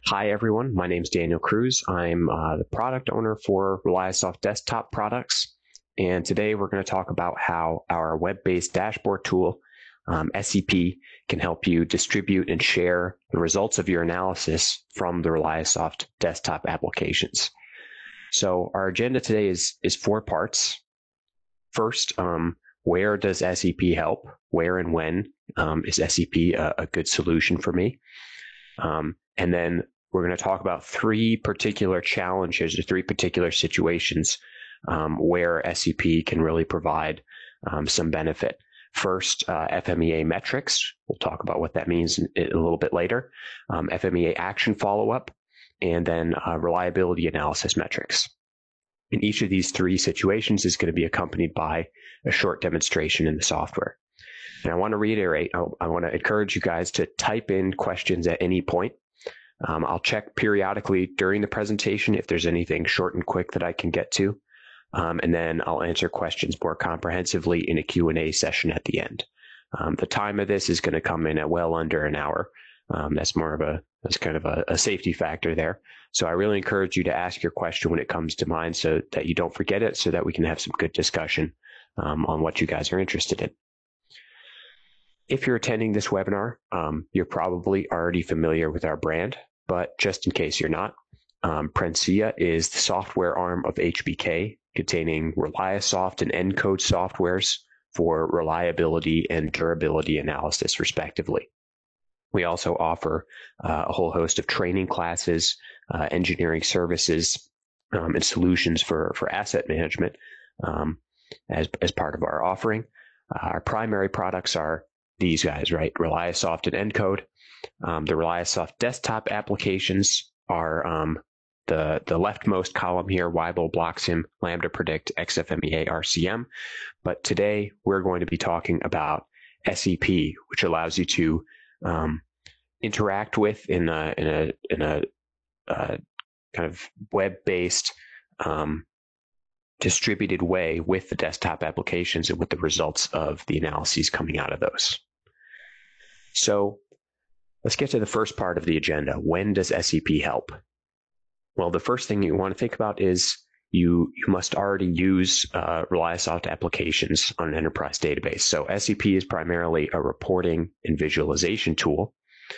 Hi, everyone. My name is Daniel Cruz. I'm the product owner for ReliaSoft desktop products. And today we're going to talk about how our web-based dashboard tool, SEP, can help you distribute and share the results of your analysis from the ReliaSoft desktop applications. So our agenda today is 4 parts. First, where does SEP help? Where and when is SEP a good solution for me? And then we're going to talk about 3 particular challenges or 3 particular situations where SEP can really provide some benefit. First, FMEA metrics. We'll talk about what that means a little bit later. FMEA action follow-up, and then reliability analysis metrics. And each of these 3 situations is going to be accompanied by a short demonstration in the software. And I want to reiterate, I want to encourage you guys to type in questions at any point. I'll check periodically during the presentation if there's anything short and quick that I can get to, and then I'll answer questions more comprehensively in a Q&A session at the end. The time of this is going to come in at well under an hour. That's kind of a safety factor there. So I really encourage you to ask your question when it comes to mind so that you don't forget it, so that we can have some good discussion on what you guys are interested in. If you're attending this webinar, you're probably already familiar with our brand, but just in case you're not, Prencia is the software arm of HBK, containing ReliaSoft and Encode softwares for reliability and durability analysis, respectively. We also offer a whole host of training classes, engineering services, and solutions for asset management as part of our offering. Our primary products are these guys, right? ReliaSoft and Encode. The ReliaSoft desktop applications are the leftmost column here: Weibull, Blocksim, Lambda Predict, XFMEA, RCM. But today we're going to be talking about SEP, which allows you to interact with in a kind of web-based distributed way with the desktop applications and with the results of the analyses coming out of those. So let's get to the first part of the agenda. When does SEP help? Well, the first thing you want to think about is you must already use ReliaSoft applications on an enterprise database. So SEP is primarily a reporting and visualization tool.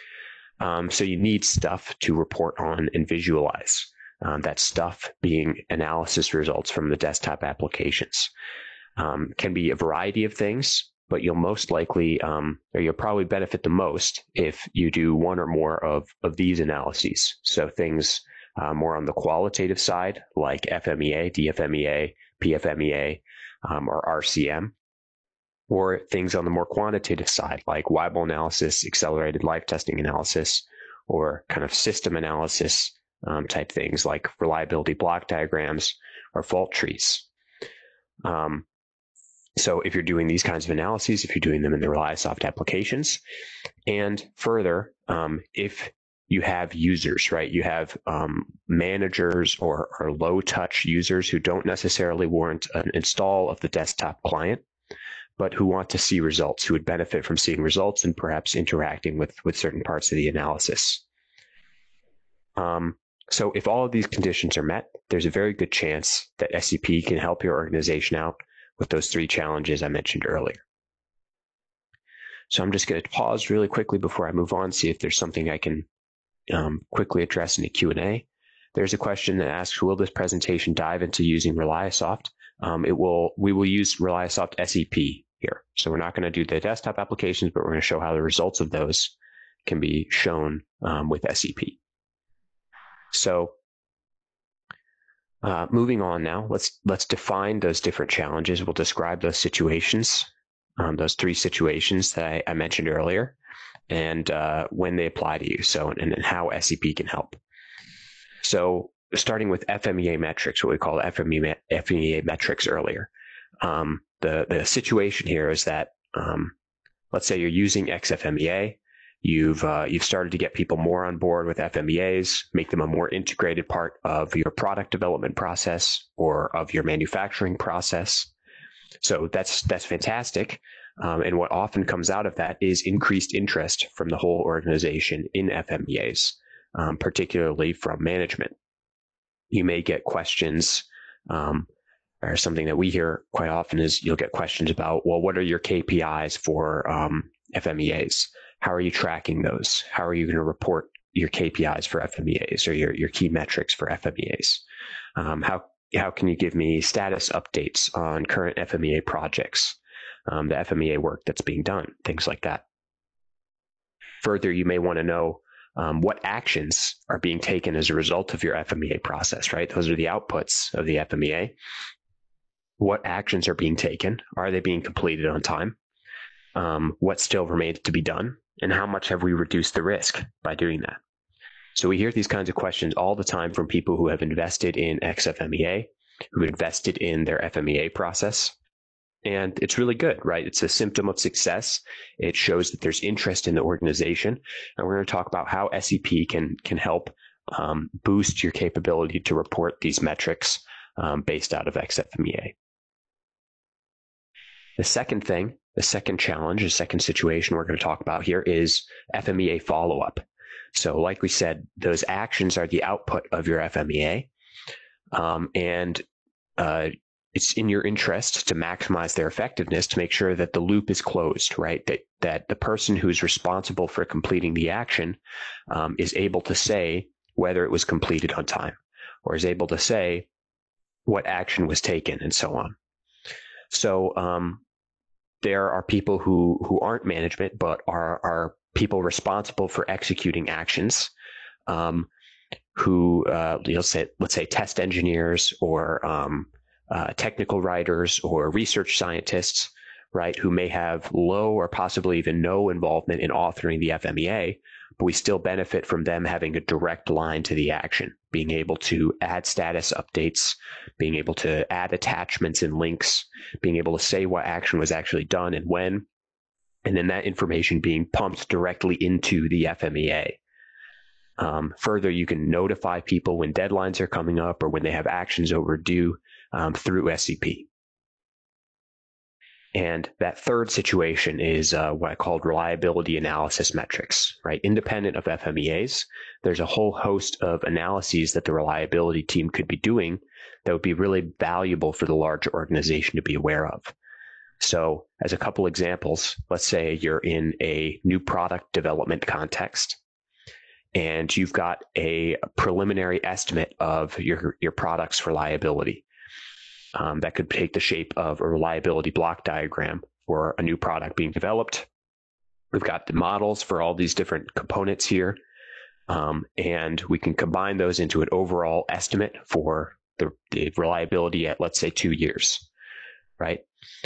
So you need stuff to report on and visualize. That stuff being analysis results from the desktop applications. Can be a variety of things, but you'll most likely, or you'll probably benefit the most if you do one or more of these analyses. So things more on the qualitative side, like FMEA, DFMEA, PFMEA, or RCM, or things on the more quantitative side, like Weibull analysis, accelerated life testing analysis, or kind of system analysis type things like reliability block diagrams or fault trees. So if you're doing these kinds of analyses, if you're doing them in the ReliaSoft applications, and further, if you have users, right? You have managers or low-touch users who don't necessarily warrant an install of the desktop client, but who want to see results, who would benefit from seeing results and perhaps interacting with certain parts of the analysis. So if all of these conditions are met, there's a very good chance that SEP can help your organization out with those 3 challenges I mentioned earlier. So I'm just going to pause really quickly before I move on, see if there's something I can quickly address in the Q&A. There's a question that asks, will this presentation dive into using ReliaSoft? We will use ReliaSoft SEP here. So we're not going to do the desktop applications, but we're going to show how the results of those can be shown with SEP. So moving on now, let's define those different challenges. We'll describe those situations, those 3 situations that I mentioned earlier, and when they apply to you. So and how SEP can help. So starting with FMEA metrics, what we call FMEA metrics earlier. The situation here is that let's say you're using XFMEA. You've started to get people more on board with FMEAs, make them a more integrated part of your product development process or of your manufacturing process. So that's fantastic. And what often comes out of that is increased interest from the whole organization in FMEAs. particularly from management. You may get questions, or something that we hear quite often is you'll get questions about, well, what are your KPIs for FMEAs? How are you tracking those? How are you going to report your KPIs for FMEAs or your key metrics for FMEAs? How can you give me status updates on current FMEA projects, the FMEA work that's being done, things like that. Further, you may want to know what actions are being taken as a result of your FMEA process, right? Those are the outputs of the FMEA. What actions are being taken? Are they being completed on time? What still remains to be done? And how much have we reduced the risk by doing that? So we hear these kinds of questions all the time from people who have invested in XFMEA, who invested in their FMEA process. And it's really good, right? It's a symptom of success. It shows that there's interest in the organization. And we're going to talk about how SEP can help boost your capability to report these metrics based out of XFMEA. The second thing, the second challenge, the second situation we're going to talk about here is FMEA follow-up. So like we said, those actions are the output of your FMEA, and it's in your interest to maximize their effectiveness to make sure that the loop is closed, right? That the person who's responsible for completing the action is able to say whether it was completed on time, or is able to say what action was taken, and so on. So there are people who aren't management, but are people responsible for executing actions, who let's say test engineers or technical writers or research scientists, right, who may have low or possibly even no involvement in authoring the FMEA, but we still benefit from them having a direct line to the action, being able to add status updates, being able to add attachments and links, being able to say what action was actually done and when, and then that information being pumped directly into the FMEA. Further, you can notify people when deadlines are coming up or when they have actions overdue through SEP. And that third situation is what I called reliability analysis metrics, right? Independent of FMEAs, there's a whole host of analyses that the reliability team could be doing that would be really valuable for the larger organization to be aware of. So as a couple examples, let's say you're in a new product development context and you've got a preliminary estimate of your product's reliability. That could take the shape of a reliability block diagram for a new product being developed. We've got the models for all these different components here, and we can combine those into an overall estimate for the reliability at, let's say, 2 years, right?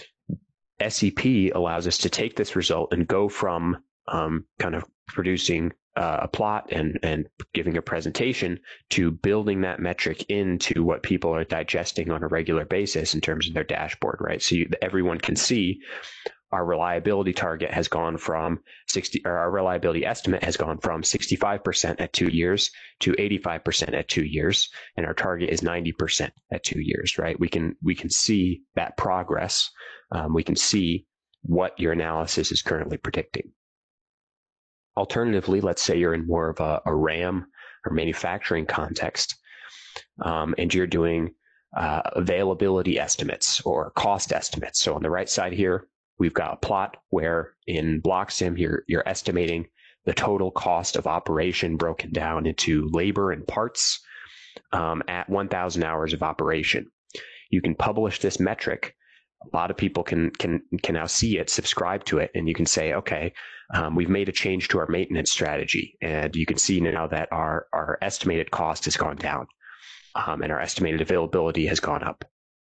SEP allows us to take this result and go from kind of producing a plot and giving a presentation to building that metric into what people are digesting on a regular basis in terms of their dashboard, right? So everyone can see our reliability target has gone from our reliability estimate has gone from 65% at 2 years to 85% at 2 years, and our target is 90% at 2 years, right? We can see that progress. We can see what your analysis is currently predicting. Alternatively, let's say you're in more of a RAM or manufacturing context, and you're doing availability estimates or cost estimates. So on the right side here, we've got a plot where in BlockSim, you're estimating the total cost of operation broken down into labor and parts at 1,000 hours of operation. You can publish this metric. A lot of people can now see it, subscribe to it, and you can say, okay, we've made a change to our maintenance strategy, and you can see now that our estimated cost has gone down, and our estimated availability has gone up.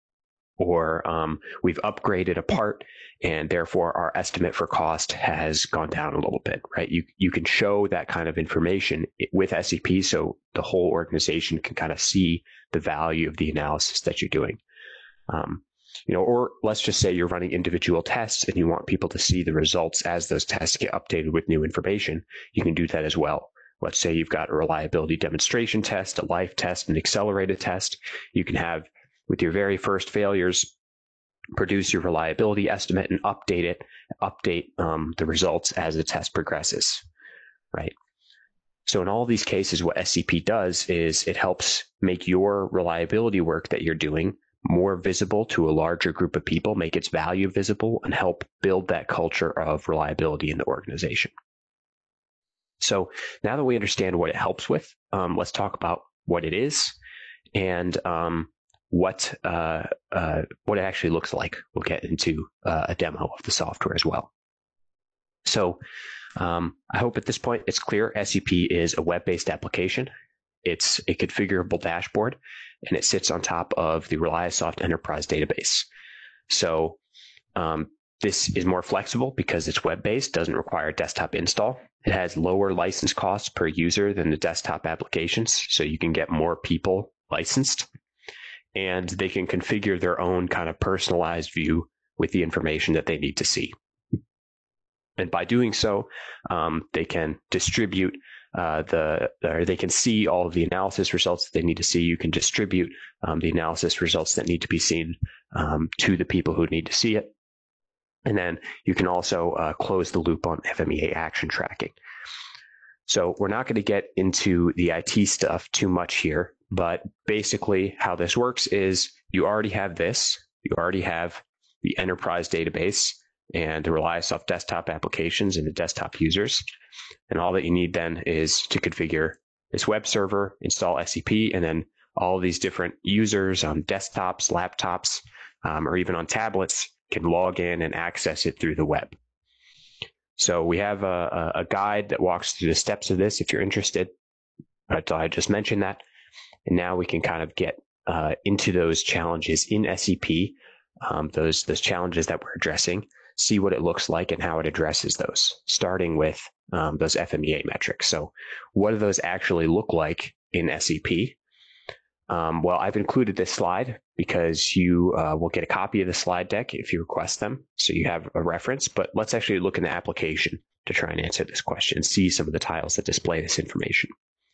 Or we've upgraded a part, and therefore our estimate for cost has gone down a little bit, right? You can show that kind of information with SEP, so the whole organization can kind of see the value of the analysis that you're doing. Or let's just say you're running individual tests and you want people to see the results as those tests get updated with new information. You can do that as well. Let's say you've got a reliability demonstration test, a life test, an accelerated test. You can have, with your very first failures, produce your reliability estimate and update the results as the test progresses, right? So in all these cases, what SEP does is it helps make your reliability work that you're doing more visible to a larger group of people, make its value visible, and help build that culture of reliability in the organization. So now that we understand what it helps with, let's talk about what it is and what it actually looks like. We'll get into a demo of the software as well. So I hope at this point it's clear. SEP is a web-based application. It's a configurable dashboard, and it sits on top of the ReliaSoft Enterprise database. So this is more flexible because it's web-based, doesn't require a desktop install. It has lower license costs per user than the desktop applications, so you can get more people licensed, and they can configure their own kind of personalized view with the information that they need to see. And by doing so, they can distribute or they can see all of the analysis results that they need to see. You can distribute the analysis results that need to be seen to the people who need to see it. And then you can also close the loop on FMEA action tracking. So we're not going to get into the IT stuff too much here, but basically how this works is you already have this. You already have the enterprise database and the ReliaSoft desktop applications and the desktop users. And all that you need then is to configure this web server, install SEP, and then all of these different users on desktops, laptops, or even on tablets can log in and access it through the web. So we have a guide that walks through the steps of this if you're interested. I just mentioned that. And now we can kind of get into those challenges in SEP, those challenges that we're addressing, see what it looks like and how it addresses those, starting with those FMEA metrics. So what do those actually look like in SEP? Well, I've included this slide because you will get a copy of the slide deck if you request them, so you have a reference. But let's actually look in the application to try and answer this question and see some of the tiles that display this information.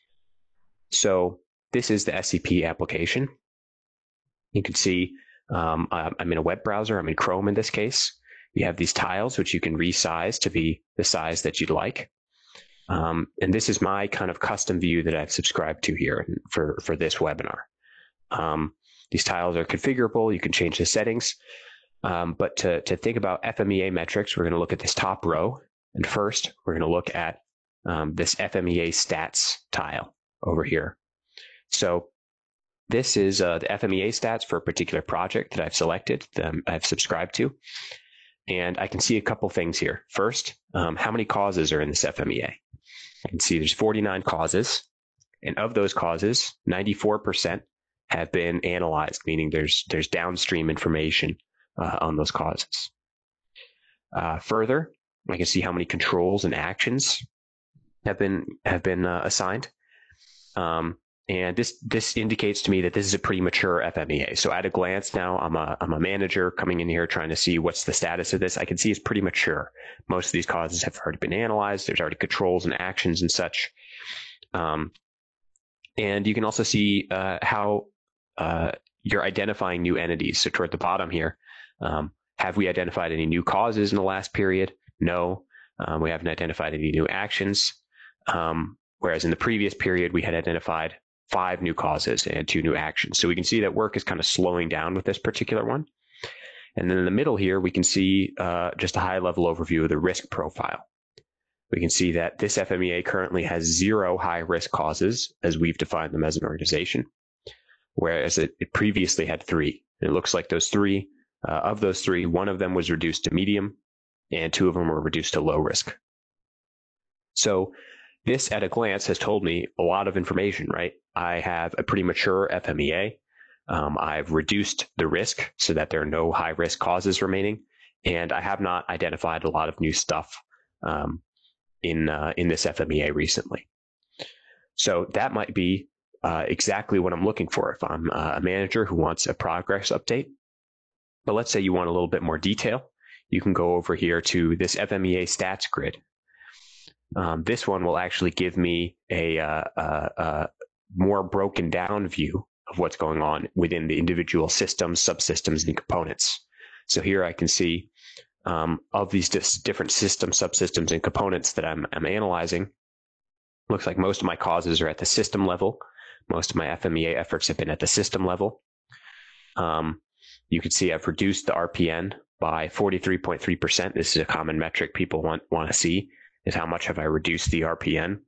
So this is the SEP application. You can see I'm in a web browser. I'm in Chrome in this case. You have these tiles, which you can resize to be the size that you'd like. And this is my kind of custom view that I've subscribed to here for this webinar. These tiles are configurable. You can change the settings. But to think about FMEA metrics, we're going to look at this top row. And first, we're going to look at this FMEA stats tile over here. So this is the FMEA stats for a particular project that I've selected, that I've subscribed to. And I can see a couple things here. First, how many causes are in this FMEA? I can see there's 49 causes, and of those causes, 94% have been analyzed, meaning there's downstream information on those causes. Further, I can see how many controls and actions have been assigned, and this indicates to me that this is a pretty mature FMEA. So at a glance, now I'm a manager coming in here trying to see what's the status of this. I can see it's pretty mature. Most of these causes have already been analyzed. There's already controls and actions and such. And you can also see how you're identifying new entities. So toward the bottom here, have we identified any new causes in the last period? No, we haven't identified any new actions. Whereas in the previous period, we had identified 5 new causes and 2 new actions. So we can see that work is kind of slowing down with this particular one. And then in the middle here, we can see just a high-level overview of the risk profile. We can see that this FMEA currently has 0 high-risk causes, as we've defined them as an organization, whereas it previously had 3. And it looks like those 3, of those 3, 1 of them was reduced to medium, and 2 of them were reduced to low risk. So this, at a glance, has told me a lot of information, right? I have a pretty mature FMEA. I've reduced the risk so that there are no high-risk causes remaining, and I have not identified a lot of new stuff in this FMEA recently. So that might be exactly what I'm looking for if I'm a manager who wants a progress update. But let's say you want a little bit more detail. You can go over here to this FMEA stats grid. This one will actually give me a more broken down view of what's going on within the individual systems, subsystems, and components. So here I can see of these different systems, subsystems, and components that I'm analyzing, Looks like most of my causes are at the system level. Most of my FMEA efforts have been at the system level. You can see I've reduced the RPN by 43.3%. This is a common metric people want to see, is how much have I reduced the RPN.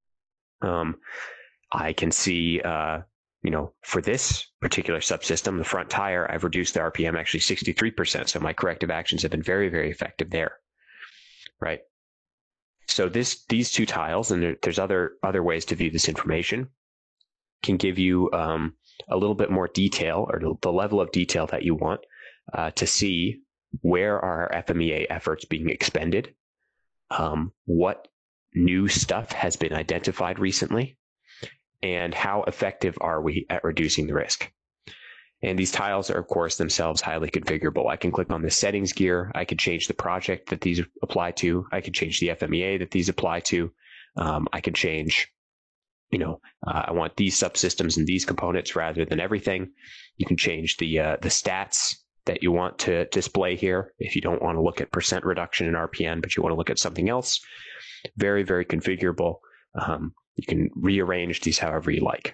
I can see, for this particular subsystem, the front tire, I've reduced the RPM actually 63%. So my corrective actions have been very, very effective there, right? So these two tiles, and there's other ways to view this information, can give you a little bit more detail, or the level of detail that you want to see where are our FMEA efforts being expended, what new stuff has been identified recently, and how effective are we at reducing the risk. And these tiles are, of course, themselves highly configurable. I can click on the settings gear. I could change the project that these apply to. I could change the FMEA that these apply to. I can change, I want these subsystems and these components rather than everything. You can change the stats that you want to display here if you don't want to look at percent reduction in RPN, but you want to look at something else. Very, very configurable. You can rearrange these however you like.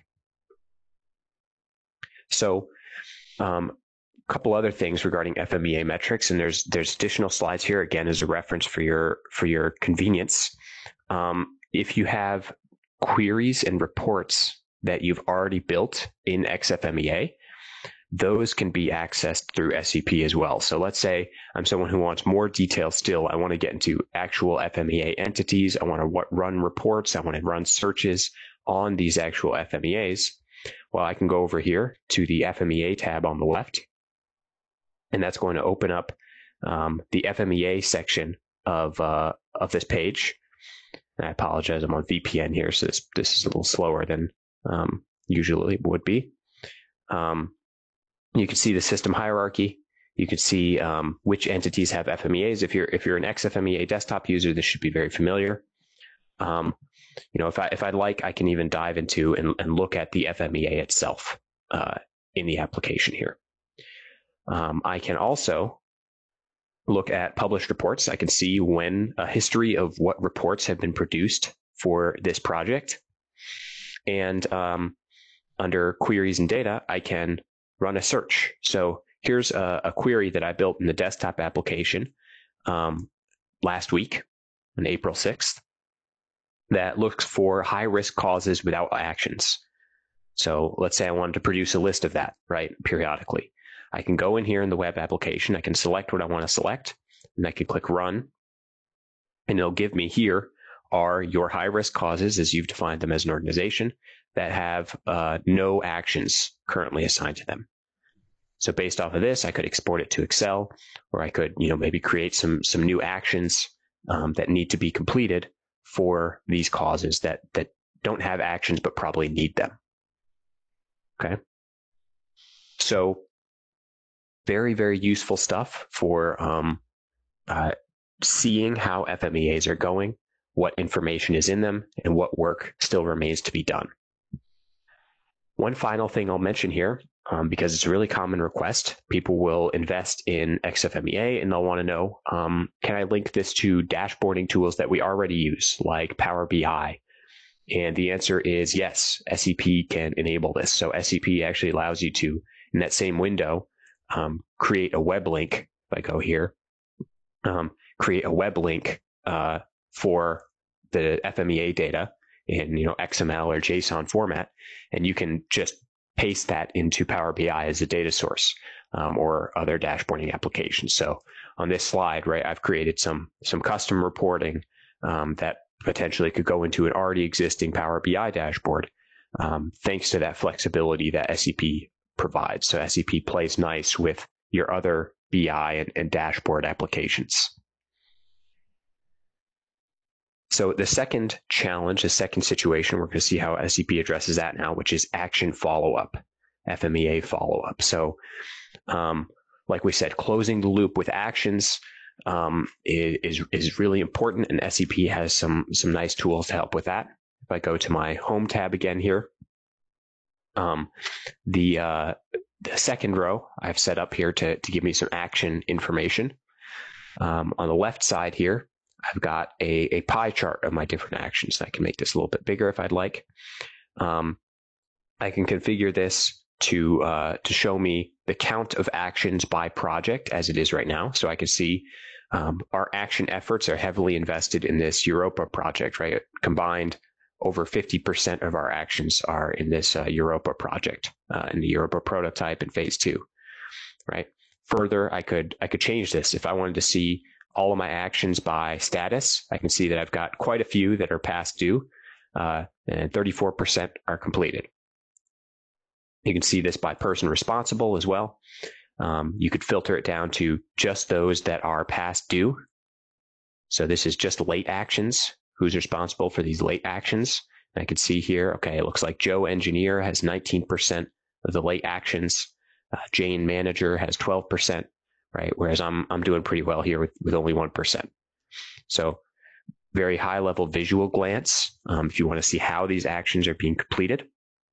So a couple other things regarding FMEA metrics, and there's additional slides here, again, as a reference for your convenience. If you have queries and reports that you've already built in XFMEA, those can be accessed through SEP as well. So let's say I'm someone who wants more detail still. I want to get into actual FMEA entities. I want to run reports. I want to run searches on these actual FMEAs. Well, I can go over here to the FMEA tab on the left, and that's going to open up the FMEA section of this page. And I apologize, I'm on VPN here, so this is a little slower than usually would be. You can see the system hierarchy. You can see which entities have FMEAs. If you're an XFMEA desktop user, this should be very familiar. If I'd like, I can even dive into and look at the FMEA itself in the application here. I can also look at published reports. I can see when a history of what reports have been produced for this project. And under queries and data, I can run a search. So here's a query that I built in the desktop application last week on April 6th that looks for high-risk causes without actions. So let's say I wanted to produce a list of that, right, periodically. I can go in here in the web application. I can select what I want to select, and I can click Run. And it'll give me here are your high-risk causes, as you've defined them as an organization, that have no actions currently assigned to them. So based off of this, I could export it to Excel, or I could, maybe create some new actions that need to be completed for these causes that don't have actions but probably need them. Okay. So very, very useful stuff for seeing how FMEAs are going, what information is in them, and what work still remains to be done. One final thing I'll mention here, because it's a really common request, people will invest in XFMEA and they'll want to know, can I link this to dashboarding tools that we already use, like Power BI? And the answer is yes, SEP can enable this. So SEP actually allows you to, in that same window, create a web link. If I go here, create a web link for the FMEA data in XML or JSON format, and you can just paste that into Power BI as a data source or other dashboarding applications. So on this slide, right, I've created some custom reporting that potentially could go into an already existing Power BI dashboard, thanks to that flexibility that SEP provides. So SEP plays nice with your other BI and dashboard applications. So the second challenge, the second situation, we're going to see how SEP addresses that now, which is action follow-up, FMEA follow-up. So like we said, closing the loop with actions is really important, and SEP has some nice tools to help with that. If I go to my home tab again here, the second row I've set up here to give me some action information. On the left side here, I've got a pie chart of my different actions. I can make this a little bit bigger if I'd like. I can configure this to show me the count of actions by project as it is right now. So I can see our action efforts are heavily invested in this Europa project, right? Combined, over 50% of our actions are in this Europa project, in the Europa prototype in phase 2, right? Further, I could change this. If I wanted to see all of my actions by status, I can see that I've got quite a few that are past due, and 34% are completed. You can see this by person responsible as well. You could filter it down to just those that are past due. So this is just late actions. Who's responsible for these late actions? And I can see here, okay, it looks like Joe Engineer has 19% of the late actions. Jane Manager has 12%, right? Whereas I'm doing pretty well here with only 1%. So very high level visual glance if you want to see how these actions are being completed.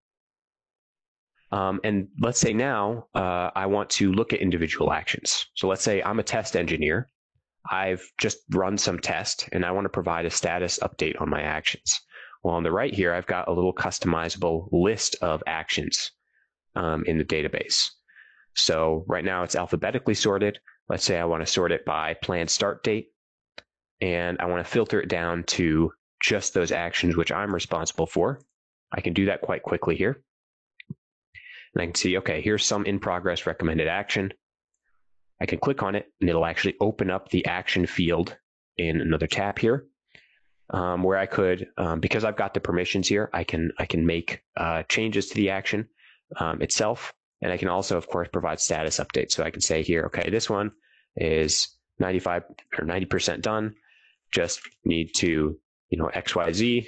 And let's say now I want to look at individual actions. So let's say I'm a test engineer. I've just run some test and I want to provide a status update on my actions. Well, on the right here, I've got a little customizable list of actions in the database. So right now it's alphabetically sorted. Let's say I want to sort it by planned start date, and I want to filter it down to just those actions which I'm responsible for. I can do that quite quickly here. And I can see, okay, here's some in progress recommended action. I can click on it and it'll actually open up the action field in another tab here, where I could, because I've got the permissions here, I can make changes to the action itself. And I can also, of course, provide status updates. So I can say here, okay, this one is 95 or 90% done. Just need to, XYZ,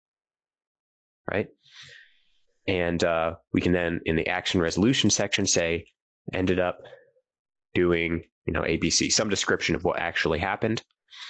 right? And we can then, in the action resolution section, say, ended up doing, ABC, some description of what actually happened.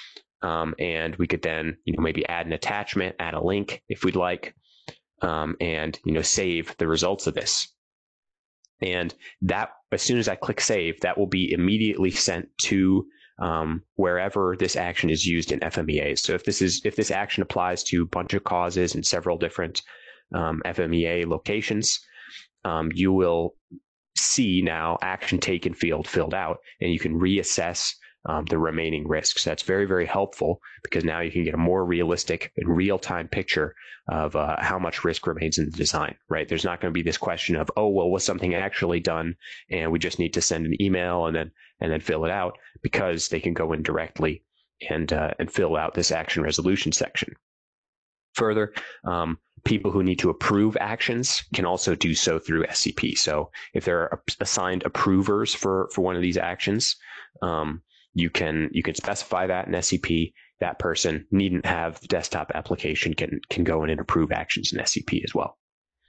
And we could then, maybe add an attachment, add a link if we'd like, and, save the results of this. And that, as soon as I click save, that will be immediately sent to wherever this action is used in FMEA. So if this action applies to a bunch of causes in several different FMEA locations, you will see now action taken field filled out, and you can reassess the remaining risks. That's very, very helpful because now you can get a more realistic and real-time picture of how much risk remains in the design, right? There's not going to be this question of, oh, well, was something actually done? And we just need to send an email and then fill it out, because they can go in directly and fill out this action resolution section. Further, people who need to approve actions can also do so through SCP. So if there are assigned approvers for one of these actions, you can specify that in SCP. That person needn't have the desktop application, can go in and approve actions in SCP as well.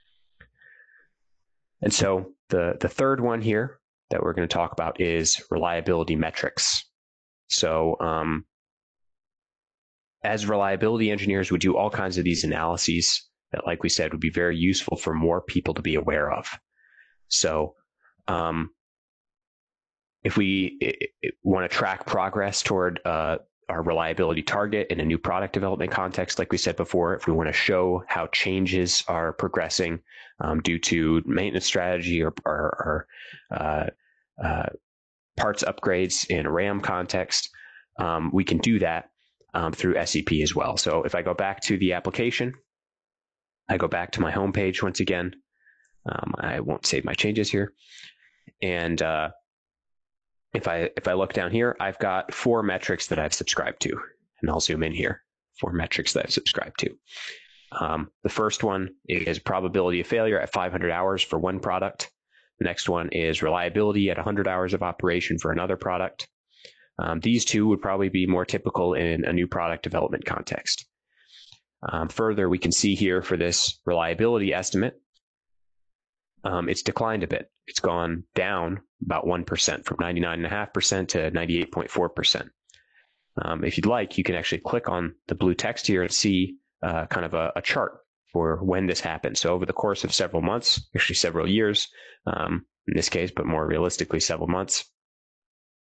And so the third one here that we're going to talk about is reliability metrics. So as reliability engineers, we do all kinds of these analyses that, like we said, would be very useful for more people to be aware of. So if we want to track progress toward our reliability target in a new product development context, like we said before, if we want to show how changes are progressing due to maintenance strategy or parts upgrades in a RAM context, we can do that through SEP as well. So if I go back to the application, I go back to my home page once again. I won't save my changes here. And if I look down here, I've got 4 metrics that I've subscribed to, and I'll zoom in here. 4 metrics that I've subscribed to. The first one is probability of failure at 500 hours for one product. The next one is reliability at 100 hours of operation for another product. These two would probably be more typical in a new product development context. Further, we can see here for this reliability estimate, it's declined a bit. It's gone down about 1% from 99.5% to 98.4%. If you'd like, you can actually click on the blue text here and see kind of a chart for when this happened. So over the course of several months, actually several years, in this case, but more realistically, several months,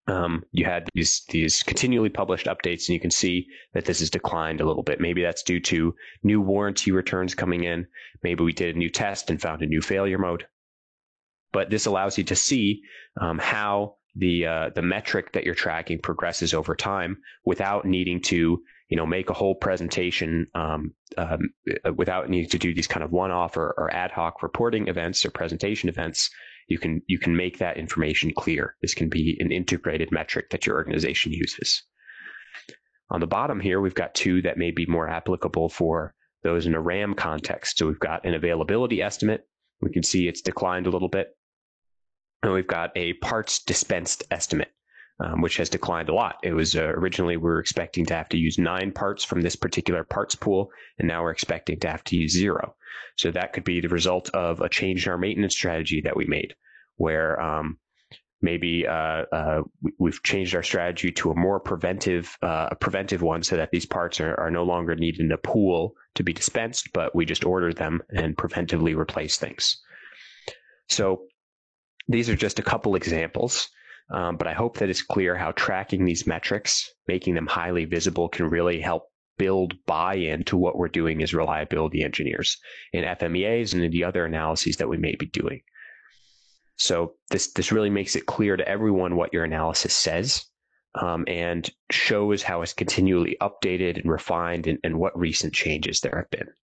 you had these continually published updates, and you can see that this has declined a little bit. Maybe that's due to new warranty returns coming in. Maybe we did a new test and found a new failure mode. But this allows you to see how the metric that you're tracking progresses over time without needing to make a whole presentation, without needing to do these kind of one-off or ad hoc reporting events or presentation events. You can make that information clear. This can be an integrated metric that your organization uses. On the bottom here, we've got two that may be more applicable for those in a RAM context. So we've got an availability estimate. We can see it's declined a little bit. And we've got a parts dispensed estimate, which has declined a lot. It was originally we were expecting to have to use 9 parts from this particular parts pool, and now we're expecting to have to use 0. So that could be the result of a change in our maintenance strategy that we made, where maybe we've changed our strategy to a more preventive one, so that these parts are no longer needed in a pool to be dispensed, but we just order them and preventively replace things. So these are just a couple examples, but I hope that it's clear how tracking these metrics, making them highly visible, can really help build buy-in to what we're doing as reliability engineers in FMEAs and in the other analyses that we may be doing. So this really makes it clear to everyone what your analysis says, and shows how it's continually updated and refined, and what recent changes there have been.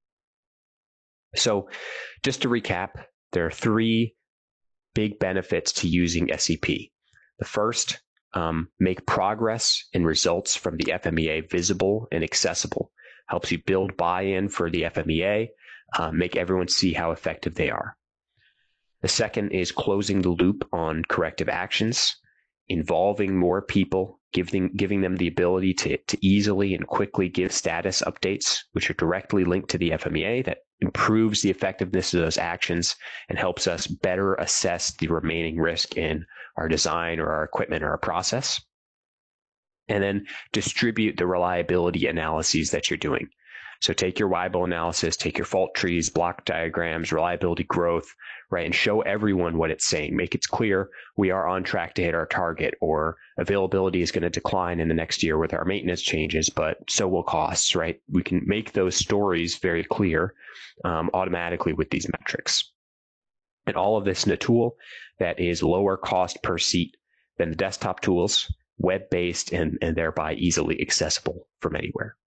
So just to recap, there are 3 big benefits to using SEP. The first, make progress and results from the FMEA visible and accessible. Helps you build buy-in for the FMEA, make everyone see how effective they are. The second is closing the loop on corrective actions, involving more people, giving them the ability to easily and quickly give status updates, which are directly linked to the FMEA, that improves the effectiveness of those actions and helps us better assess the remaining risk in our design or our equipment or our process. And then distribute the reliability analyses that you're doing. So take your WIBO analysis, take your fault trees, block diagrams, reliability growth, right, and show everyone what it's saying. Make it clear we are on track to hit our target, or availability is going to decline in the next year with our maintenance changes, but so will costs, right? We can make those stories very clear automatically with these metrics. And all of this in a tool that is lower cost per seat than the desktop tools, web-based, and thereby easily accessible from anywhere.